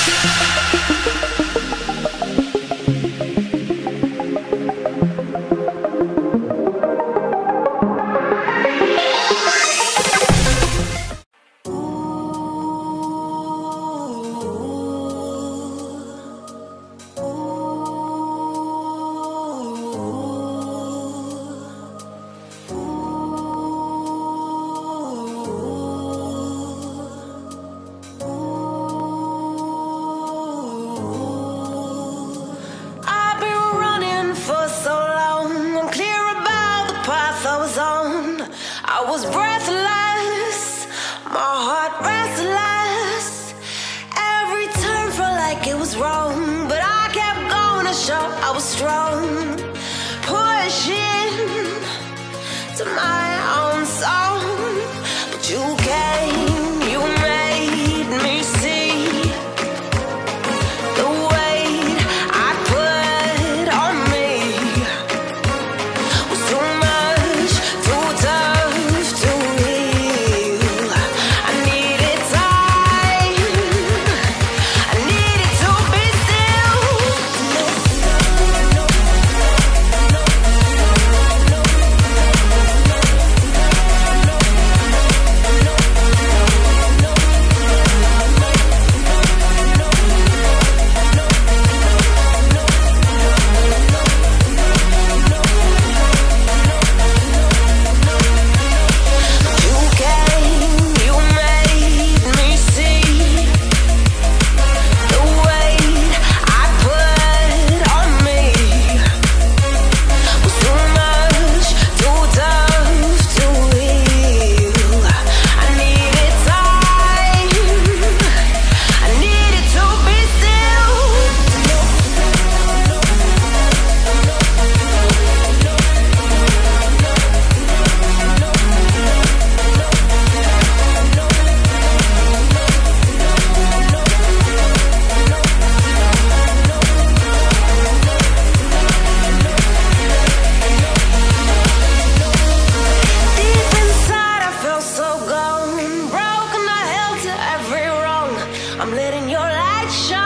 I was breathless, my heart restless. Every turn felt like it was wrong, but I kept going to show I was strong. Pushing to my own song, but you came, you made me see the weight I put on me was too much, too tough to heal. I needed time, I needed to be still. You came, you made me see the weight I put on me was too much, too tough to heal. I needed time, I needed to be still. Deep inside I felt so gone, broken, I held to every wrong. I'm letting your light shine.